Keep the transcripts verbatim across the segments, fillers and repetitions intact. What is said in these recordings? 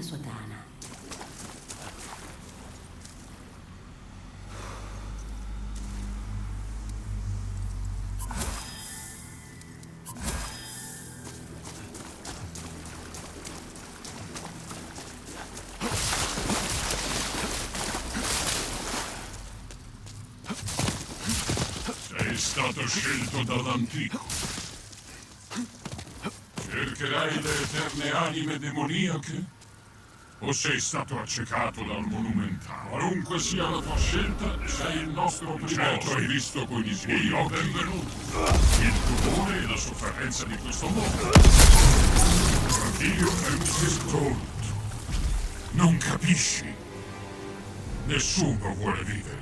sotana. Sei stato scelto dall'antico. Cercherai le eterne anime demoniache? O sei stato accecato dal monumentale? Qualunque sia la tua scelta, sei il nostro primo. Certo, hai visto con i tuoi occhi benvenuto il dolore e la sofferenza di questo mondo. Ma Dio è misericordia. Non capisci? Nessuno vuole vivere.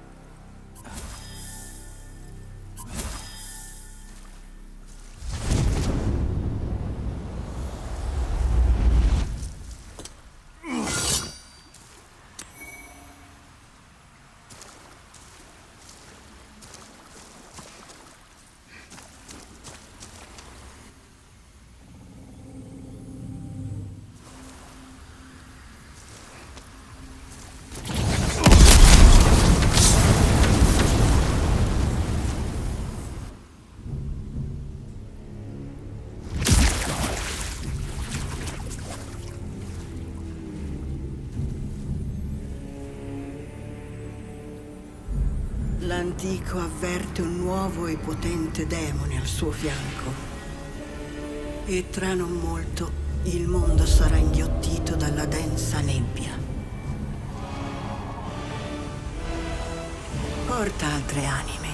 L'antico avverte un nuovo e potente demone al suo fianco. E tra non molto il mondo sarà inghiottito dalla densa nebbia. Porta altre anime.